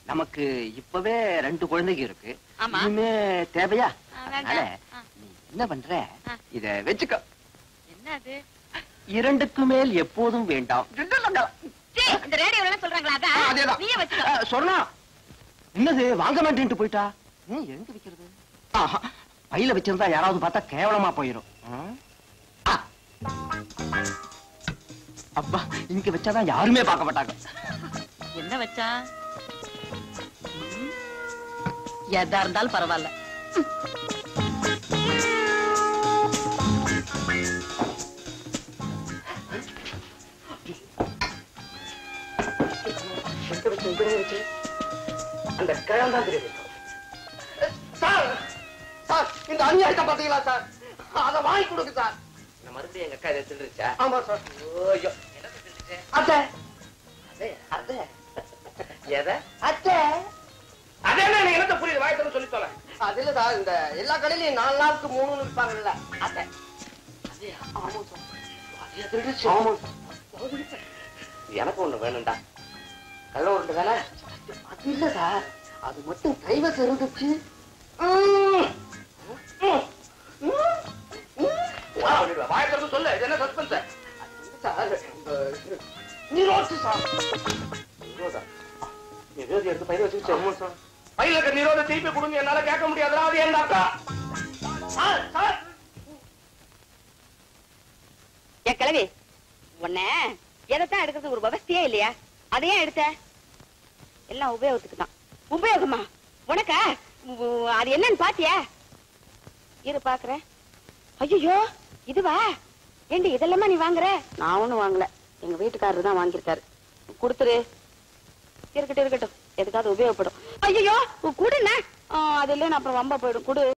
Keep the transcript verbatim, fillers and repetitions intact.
நமக்கு இப்பவே ரெண்டு குழந்தைங்க இருக்கு. இனிமே தேவையா? அதனால நீ என்ன பண்ற, இத வச்சுக்க. என்னது? இரண்டுக்கு மேல் எப்போதும் வேண்டாம். இந்த ரேடியோல சொல்றாங்களா? நீயே வச்சுக்க. சொன்னா என்னது வாங்க மாட்டேன்ட்டு போயிட்டா? எங்க வைக்கிறது? பையில வச்சிருந்தா யாராவது பார்த்தா கேவலமா போயிடும். அப்பா இங்க வச்சாதான் யாருமே பார்க்க மாட்டாங்க. என்ன வச்சா? எதா இருந்தாலும் பரவாயில்ல. அந்த கிழம் தான் தெரியுது. சார் சார் இந்த அநியாயத்தை பாத்தீங்களா சார்? அதை வாங்கி கொடுக்கு சார். மறுபடியும் எங்க அக்கா இதை தின்றுச்சா? ஆமா சார். ஓய்யோ என்ன தின்றுச்சு? அத்தை அதே அதே எதை அத்தை அதே எனக்கு என்னத்த புரியுது? வாய்த்தன்னு சொல்லி சொல்ல. அது இல்ல சார், இந்த எல்லா கடையிலையும் நாலு நாளுக்கு மூணு விற்பாங்கல்ல அத்தை. அதே ஆமா சார். அதே தின்றுச்சு. ஆமா சார். எனக்கு ஒண்ணு வேணும்டா. கள்ள உருண்டு தானே? அது இல்ல சார், அது மட்டும் கைவசம் இருந்துச்சு. சொல்லு இது என்ன சஸ்பென்ஸ்? எடுத்து பயிர் வச்சு பயில இருக்க நிரோத திருப்பி கொடுங்க. என்னால கேட்க முடியாதுடா. அது என் அக்கா. என் கிழவி உன்ன எதைத்தான் எடுக்கிறது ஒரு விவசாயே இல்லையா? அதையே எடுத்த எல்லாம் உபயோகத்துக்கு தான். உபயோகமா உனக்கா? அது என்னன்னு பாத்தியா? இரு பாக்குறேன். ஐயோ இதுவா? ஏண்டி இதெல்லாமா நீ வாங்குற? நான் ஒண்ணும் வாங்கல, எங்க வீட்டுக்காரரு தான் வாங்கியிருக்காரு. கொடுத்துரு. இருக்கட்டும் இருக்கட்டும், எதுக்காவது உபயோகப்படும். ஐயோ குடுண்ணா. அது இல்லைன்னு அப்புறம் வம்பா போயிடும். குடு.